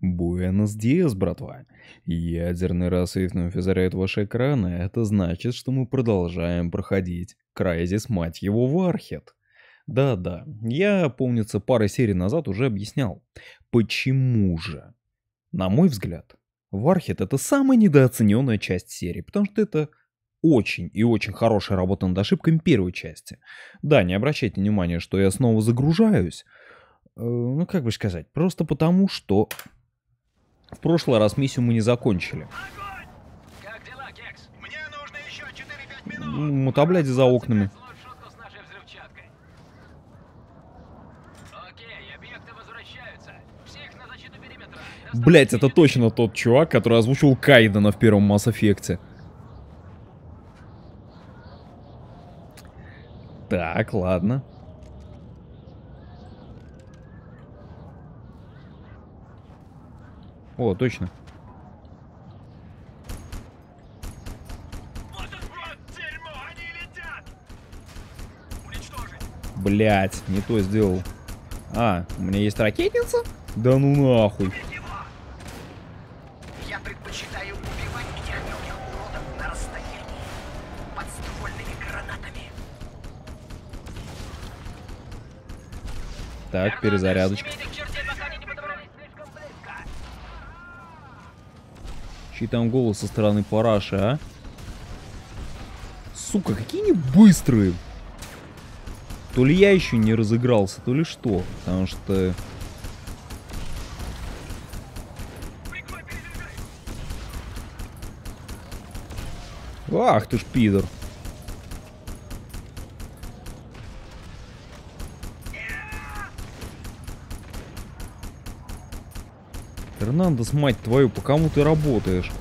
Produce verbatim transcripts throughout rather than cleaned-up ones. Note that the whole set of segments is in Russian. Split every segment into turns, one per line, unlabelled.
Буэнос диас, братва. Ядерный рассвет вновь озаряет ваши экраны. Это значит, что мы продолжаем проходить Crysis, мать его, Warhead. Да-да, я, помнится, пару серий назад уже объяснял. Почему же? На мой взгляд, Warhead — это самая недооцененная часть серии, потому что это очень и очень хорошая работа над ошибками первой части. Да, не обращайте внимания, что я снова загружаюсь. Э, ну, как бы сказать, просто потому что в прошлый раз миссию мы не закончили.
Как дела, Кекс? Мне нужно еще четыре-пять минут.
М, Мутабляди за окнами.
Шутку с нашей взрывчаткой. Окей, объекты возвращаются. Всех на защиту периметра.
Блять, это точно тот чувак, который озвучил Кайдена в первом Mass Effect. Так, ладно. О, точно.
Вот он, вот дерьмо, они летят. Уничтожить.
Блять, не то сделал. А, у меня есть ракетница? Да ну нахуй.
Я предпочитаю убивать этих мелких уродов на расстоянии. Подствольными гранатами.
Так, перезарядочка. Чей там голос со стороны параши, а? Сука, какие они быстрые! То ли я еще не разыгрался, то ли что. Потому что... Ах ты ж пидор. Фернандес, мать твою, по кому ты работаешь?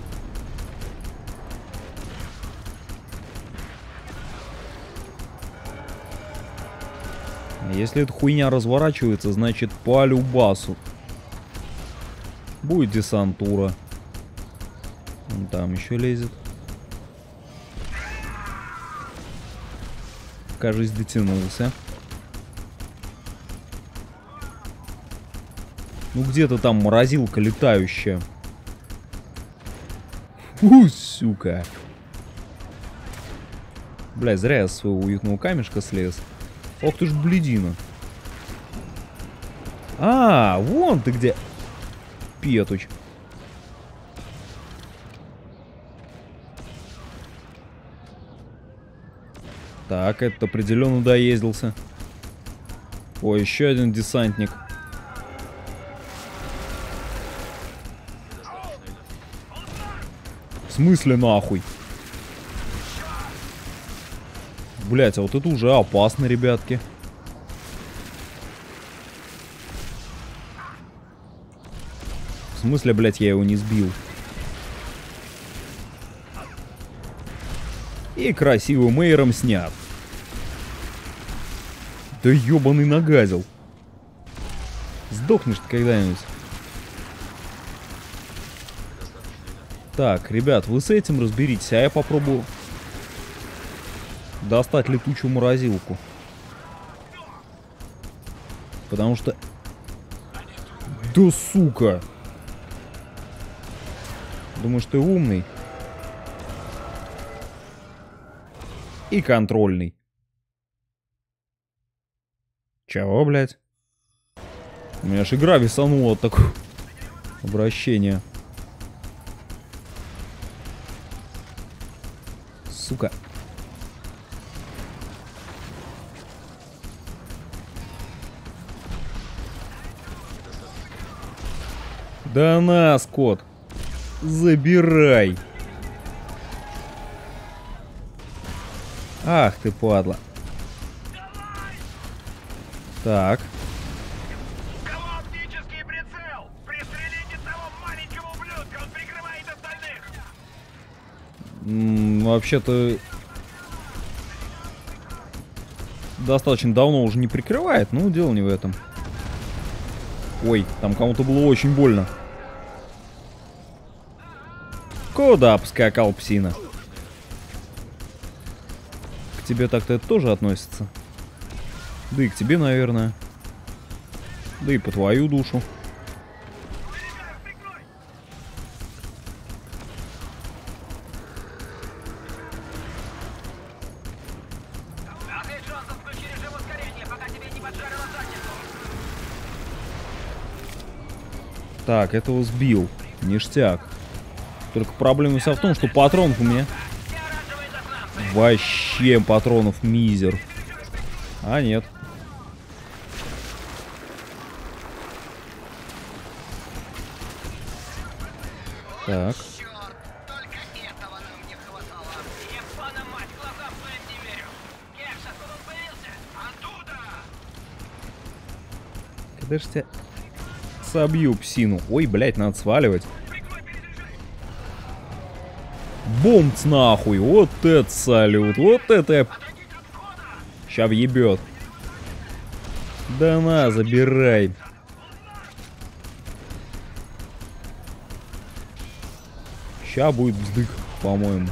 Если эта хуйня разворачивается, значит по любасу будет десантура. Он там еще лезет. Кажись, дотянулся. Ну где-то там морозилка летающая. Фу, сука. Бля, зря я с своего уютного камешка слез. Ох ты ж блядина. А, вон ты где. Петуч. Так, этот определенно доездился. О, еще один десантник. В смысле нахуй? Блять, а вот это уже опасно, ребятки. В смысле, блять, я его не сбил? И красивым мейером снят. Да ёбаный нагазил. Сдохнешь ты когда-нибудь. Так, ребят, вы с этим разберитесь, а я попробую достать летучую морозилку. Потому что... Да сука! Думаешь, ты умный? И контрольный. Чего, блядь? У меня аж игра висанула от такого обращения. Сука. Да на, скот. Забирай. Ах ты, падла. Так.
Кого оптический прицел? Пристрелите того маленького ублюдка, он прикрывает остальных.
М, Вообще-то... Достаточно давно уже не прикрывает, но дело не в этом. Ой, там кому-то было очень больно. Куда поскакал псина? К тебе так-то это тоже относится. Да и к тебе, наверное. Да и по твою душу. Так, этого сбил. Ништяк. Только проблема вся в том, что патронов у меня... Вообще патронов мизер. А, нет. Так. Когда же тебя собью, псину? Ой, блядь, надо сваливать. Бомц нахуй, вот это салют, вот это... Ща въебет. Да на, забирай. Ща будет вздых, по-моему.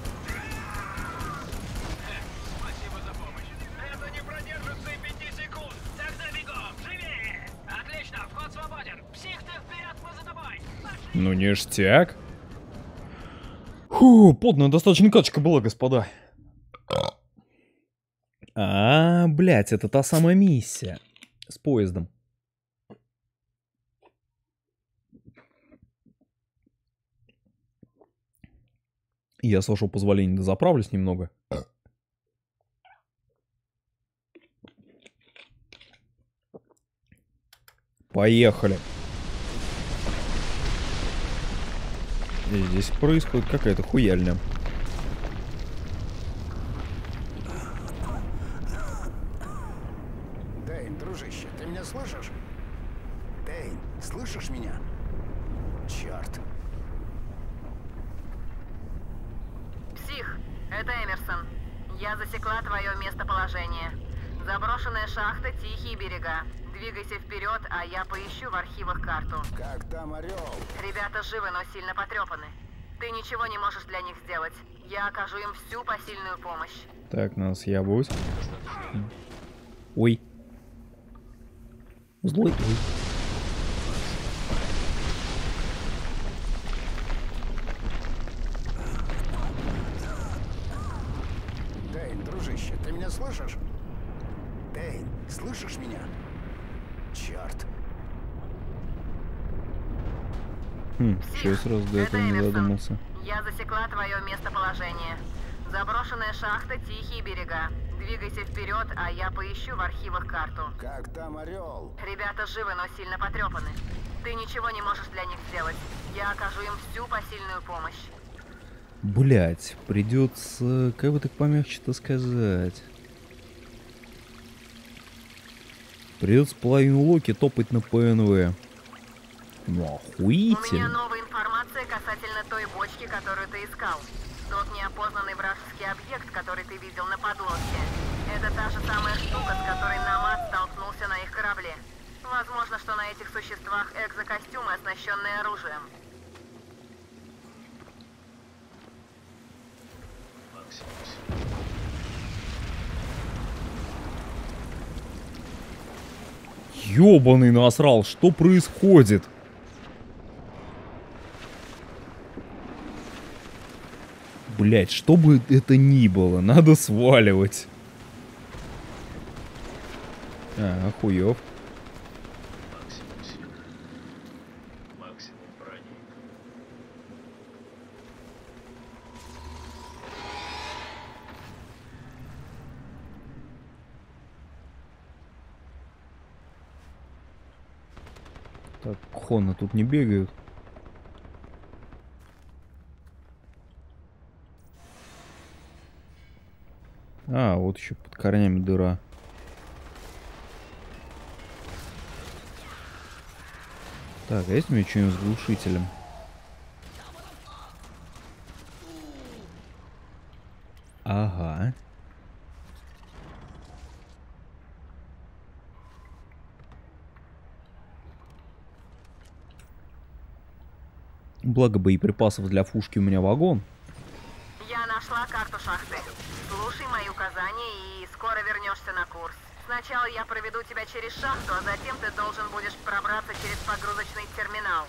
Ну, ништяк. Фу, подная достаточно качка была, господа. А, блядь, это та самая миссия. С поездом. Я, с вашего позволения, дозаправлюсь немного. Поехали. И здесь происходит какая-то хуяльня.
Дэйн, дружище, ты меня слышишь? Дэйн, слышишь меня? Черт.
Псих, это Эмерсон. Я засекла твое местоположение. Заброшенная шахта, тихие берега. Двигайся вперед, а я поищу в архивах карту.
Как там орел?
Ребята живы, но сильно потрепаны. Ты ничего не можешь для них сделать. Я окажу им всю посильную помощь.
Так, надо съябывать. Ой. Злой. Ой.
Дэйн, дружище, ты меня слышишь? Дэйн, слышишь меня? Черт.
Хм, что я сразу до этого не додумался.
Я засекла твое местоположение. Заброшенная шахта, тихие берега. Двигайся вперед, а я поищу в архивах карту.
Как там орел?
Ребята живы, но сильно потрепаны. Ты ничего не можешь для них сделать. Я окажу им всю посильную помощь.
Блять, придется, как бы так помягче-то сказать. Придется половину Локи топать на ПНВ. Ну
У меня
охуительно.
новая информация касательно той бочки, которую ты искал. Тот неопознанный вражеский объект, который ты видел на подлодке. Это та же самая штука, с которой Намад столкнулся на их корабле. Возможно, что на этих существах экзокостюмы, оснащенные оружием.
Ёбаный насрал, что происходит? Блять, что бы это ни было, надо сваливать. А, охуёв. Так, Хона тут не бегают. А, вот еще под корнями дыра. Так, а есть у меня что-нибудь с глушителем? Ага. Благо боеприпасов для фушки у меня вагон.
Я нашла карту шахты. Слушай мои указания и скоро вернешься на курс. Сначала я проведу тебя через шахту, а затем ты должен будешь пробраться через погрузочный терминал.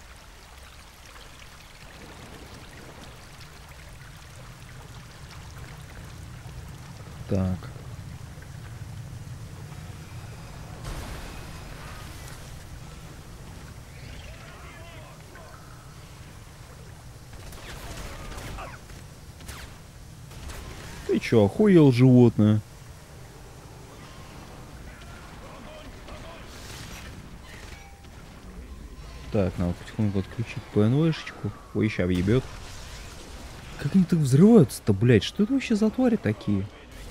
Так. Ты чё, охуел, животное? Так, надо потихоньку отключить ПНВшечку. Ой, ща въебет. Как они так взрываются-то, блядь? Что это вообще за твари такие?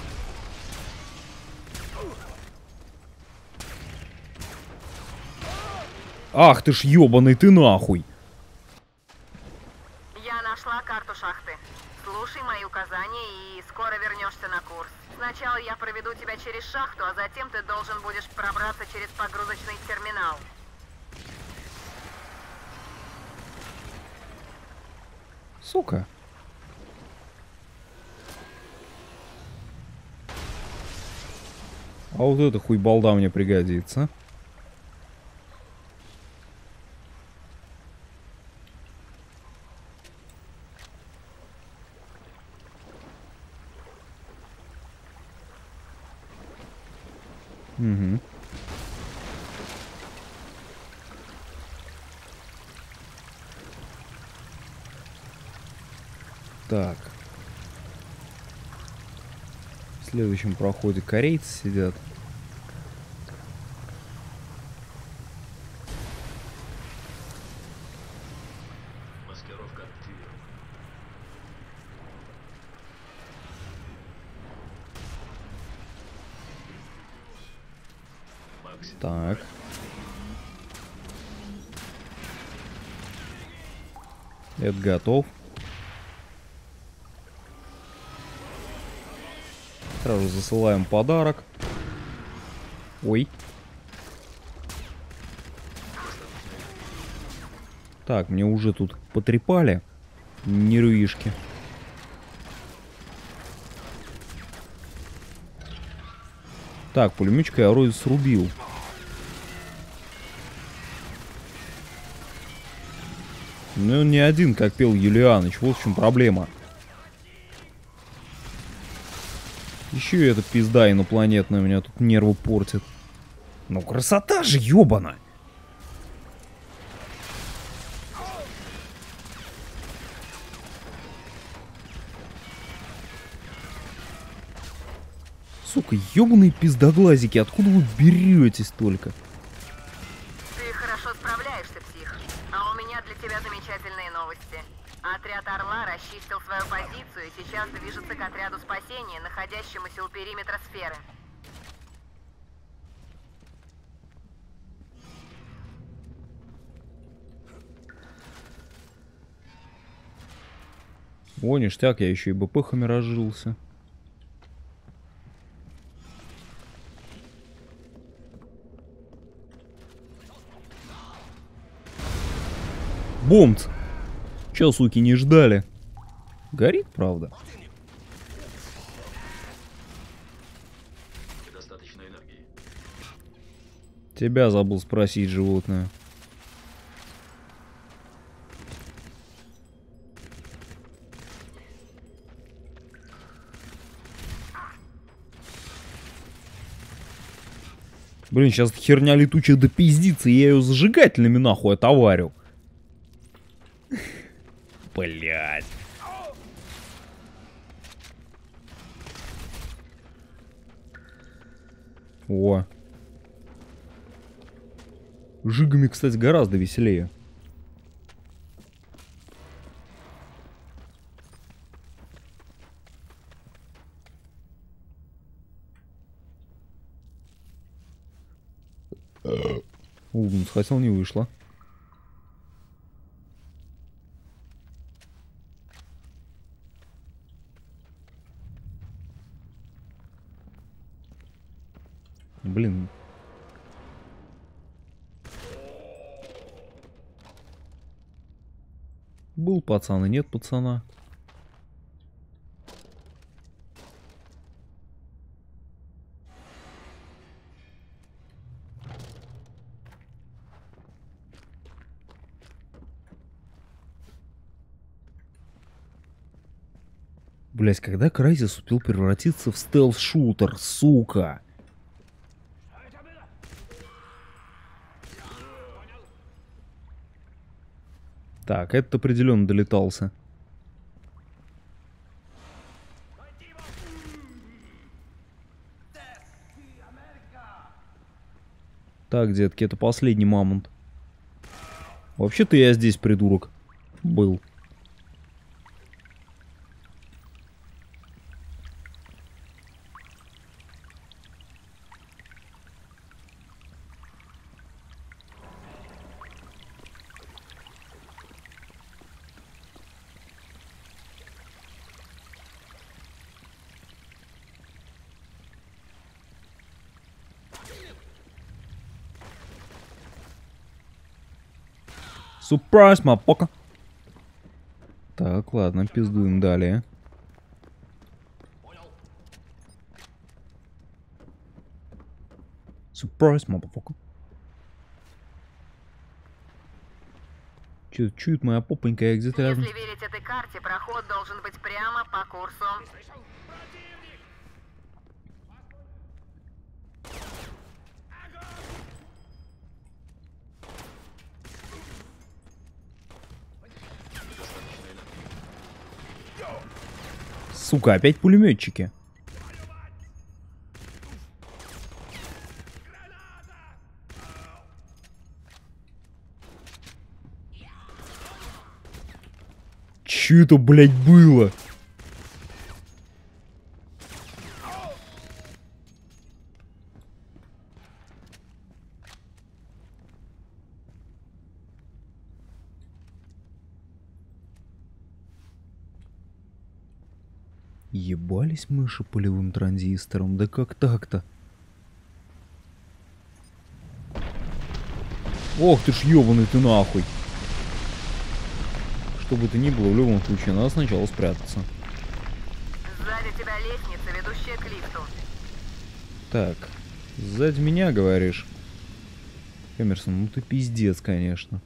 Ах ты ж ёбаный ты нахуй!
Я нашла карту шахты. Слушай мои указания и скоро вернешься на курс. Сначала я проведу тебя через шахту, а затем ты должен будешь пробраться через погрузочный терминал.
Сука. А вот эта хуйбалда мне пригодится. Угу. Так. В следующем проходе корейцы сидят.
Маскировка активирована. Макси.
Так. Это готов. Сразу засылаем подарок. Ой. Так, мне уже тут потрепали нервишки. Так, пулеметчика я вроде срубил. Ну, не один, как пел Юлианыч. Вот в чем проблема. Еще и эта пизда инопланетная меня тут нервы портит. Ну, красота же, ёбана! Сука, ёбаные пиздоглазики, откуда вы беретесь только?
Ты хорошо справляешься, псих. А у меня для тебя замечательные новости. Отряд Орла расчистил свою позицию и сейчас движется к отряду спасения, находящемуся у периметра сферы.
О, ништяк, я еще и БПхами разжился. Бомц! Че, суки, не ждали? Горит, правда?
Недостаточно энергии.
Тебя забыл спросить, животное. Блин, сейчас херня летучая допиздится, и я ее зажигательными нахуй отоварю. Блять. О. Жигами, кстати, гораздо веселее. Угу, хотел, не вышло. Блин. Был пацан и нет пацана. Блять, когда Crysis успел превратиться в стелс-шутер, сука? Так, этот определенно долетался. Так, детки, это последний мамонт. Вообще-то я здесь, придурок, был. Surprise, мапока. Так, ладно, пиздуем далее. Surprise, мапока. Чё, чует моя попонька, я где-то рядом.
Если верить этой карте, проход должен быть прямо по курсу.
Сука, опять пулеметчики. Чё это, блядь, было? Ебались мыши полевым транзистором, да как так-то? Ох ты ж ёбаный ты нахуй. Что бы то ни было, в любом случае, надо сначала спрятаться.
Сзади тебя лестница, ведущая к лифту.
Так, сзади меня, говоришь? Эмерсон, ну ты пиздец, конечно.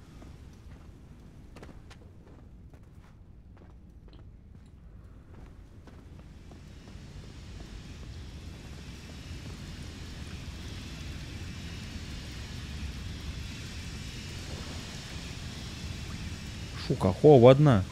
Шука, хова одна.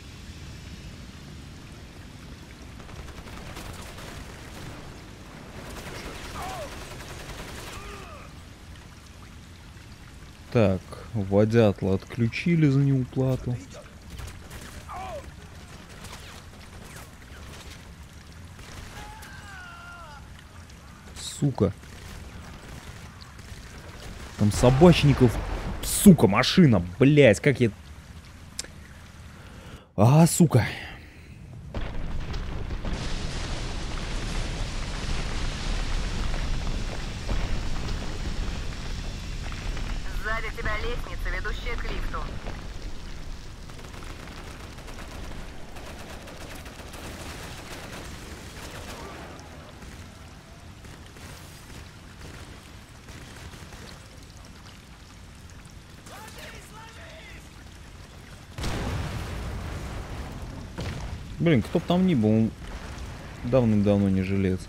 Так, водятла отключили за неуплату. Сука. Там собачников. Сука, машина, блять, как я... А, сука.
Сзади тебя лестница, ведущая к лифту.
Блин, кто б там ни был, он давным-давно не жилец.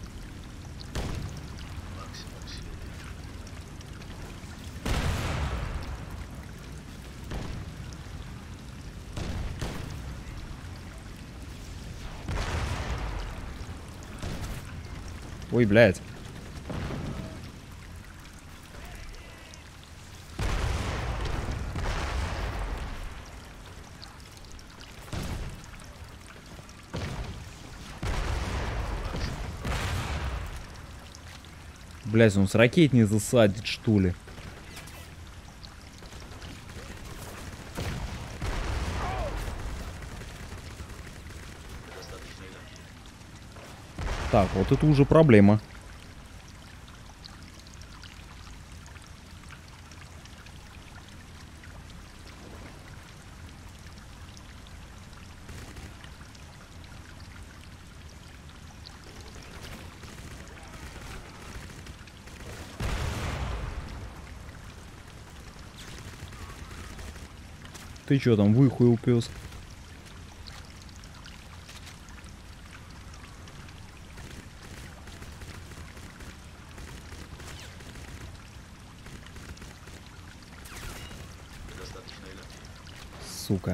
Ой, блядь. Блядь, он с ракет не засадит, что ли? Так, вот это уже проблема. Ты чё там, выхуел, пес? Сука.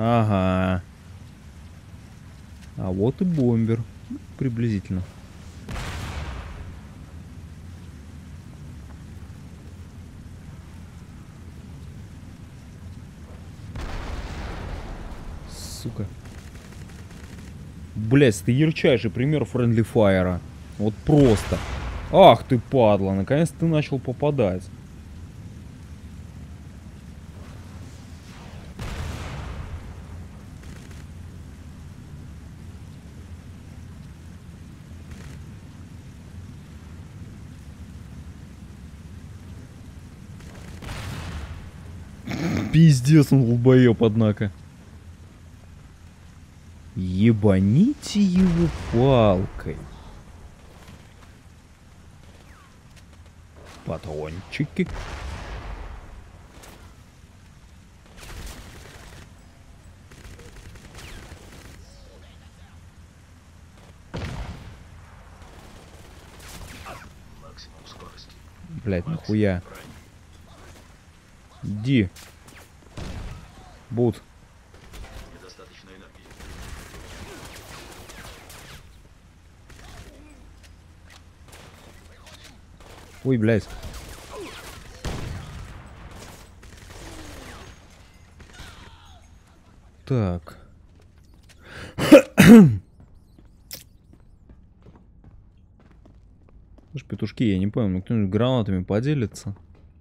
Ага. А вот и бомбер. Приблизительно. Сука. Блять, ты ярчайший пример френдли файра. Вот просто. Ах ты, падла, наконец ты начал попадать. Пиздец, он долбоёб, однако. Ебаните его палкой. Патрончики.
Максимум скорости.
Блять, нахуя? Ди. Бут.
Недостаточно энергии.
Ой, блядь. Так. Слушай, петушки, я не понял, ну кто-нибудь гранатами поделится?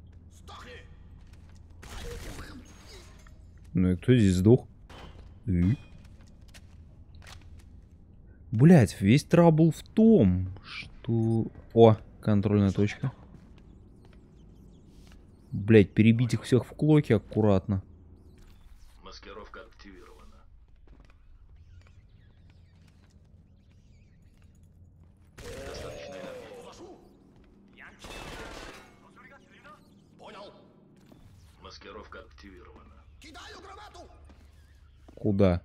Ну и кто здесь сдох? И? Блять, весь трабл в том, что... О, контрольная точка. Блять, перебить их всех в клоки аккуратно.
Маскировка активирована. Недостаточно энергии.
Понял.
Маскировка активирована.
Кидаю гранату.
Куда?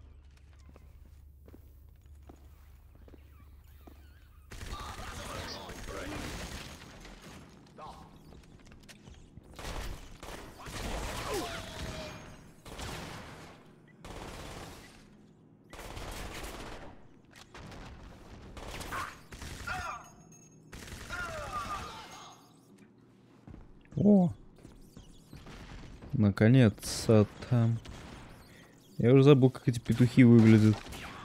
О! Наконец-то там. Я уже забыл, как эти петухи выглядят.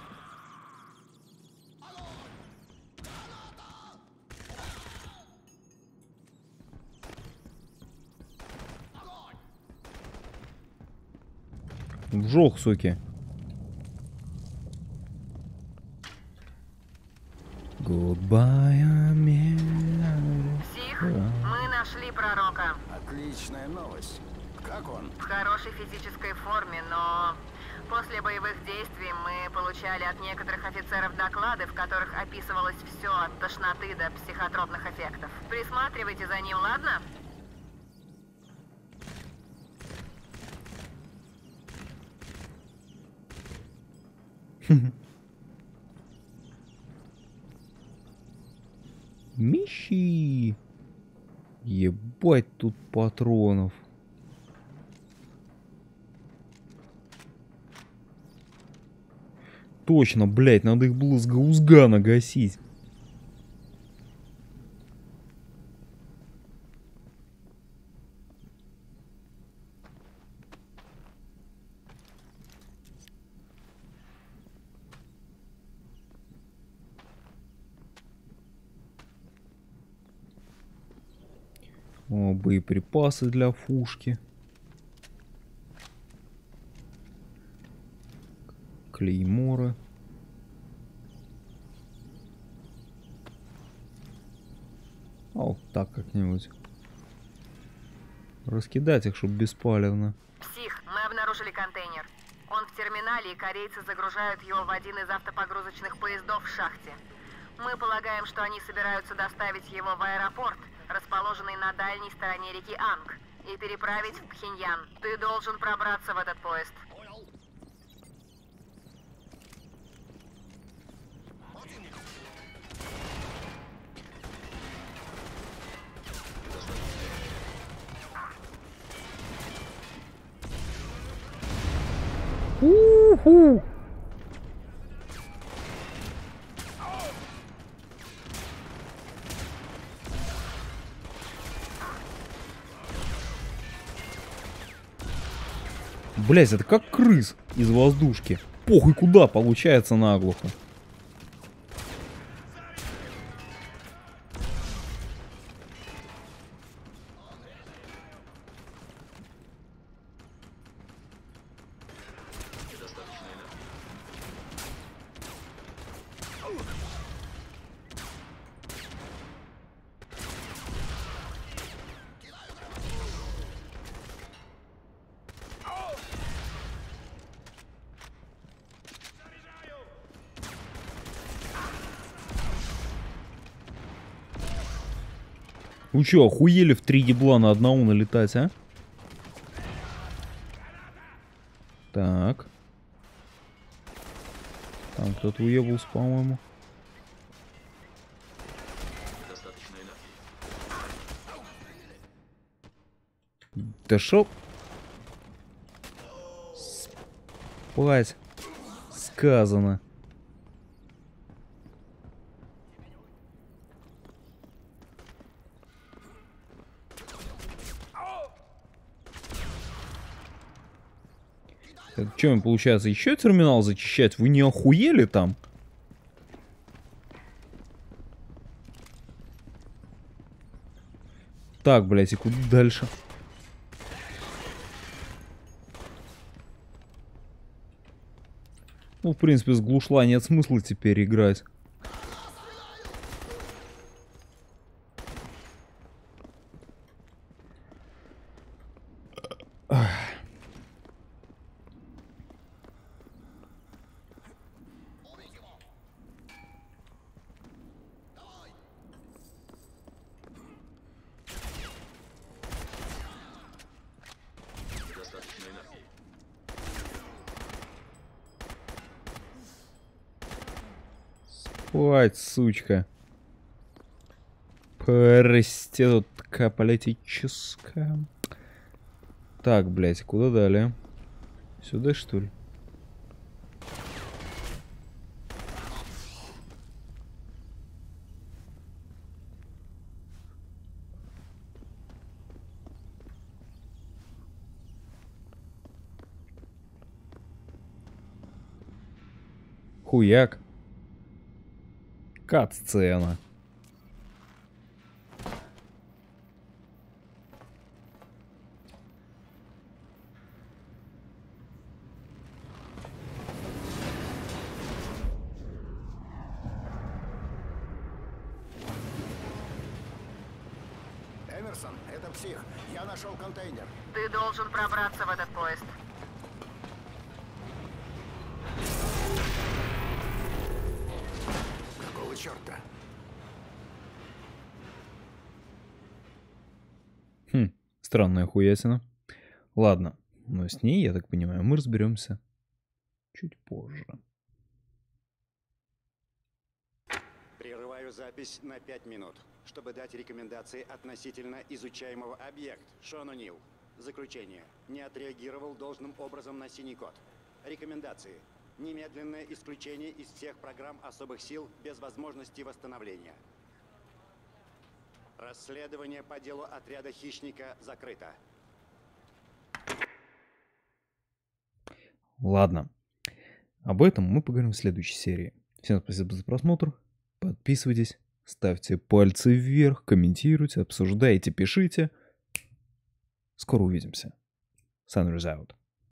Вжох, суки. Goodbye, America.
Псих, мы нашли пророка.
Отличная новость. Как он?
В хорошей физической форме, но после боевых действий мы получали от некоторых офицеров доклады, в которых описывалось все от тошноты до психотропных эффектов. Присматривайте за ним, ладно?
Мищи! Ебать тут патронов. Точно, блять, надо их было с гаузгана гасить. О, боеприпасы для фушки. Клейморы. А вот так как-нибудь. Раскидать их, чтобы беспалевно.
Псих, мы обнаружили контейнер. Он в терминале, и корейцы загружают его в один из автопогрузочных поездов в шахте. Мы полагаем, что они собираются доставить его в аэропорт, расположенный на дальней стороне реки Анг, и переправить в Пхеньян. Ты должен пробраться в этот поезд.
У! Уху! Блять, это как крыс из воздушки. Похуй куда, получается наглухо.
Недостаточно энергии.
Вы чё, охуели в три дебла на одного налетать, а? Так. Там кто-то уебался, по-моему.
Недостаточно энергии.
Да шо? Спать. Сказано. Что им получается, еще терминал зачищать? Вы не охуели там? Так, блядь, и куда дальше? Ну, в принципе, с глушла нет смысла теперь играть.
Недостаточно энергии.
Спать, сучка. Проститутка политическая. Так, блядь, куда далее? Сюда, что ли? Хуяк. Кат-сцена.
Эмерсон, это псих. Я нашел контейнер.
Ты должен пробраться в этот поезд.
Какого черта?
Хм, странная хуятина. Ладно, но с ней, я так понимаю, мы разберемся чуть позже.
Прерываю запись на пять минут, чтобы дать рекомендации относительно изучаемого объекта Шон О'Нил. Заключение. Не отреагировал должным образом на синий код. Рекомендации. Немедленное исключение из всех программ особых сил без возможности восстановления. Расследование по делу отряда «Хищника» закрыто.
Ладно, об этом мы поговорим в следующей серии. Всем спасибо за просмотр. Подписывайтесь, ставьте пальцы вверх, комментируйте, обсуждайте, пишите. Скоро увидимся. Sunrise out.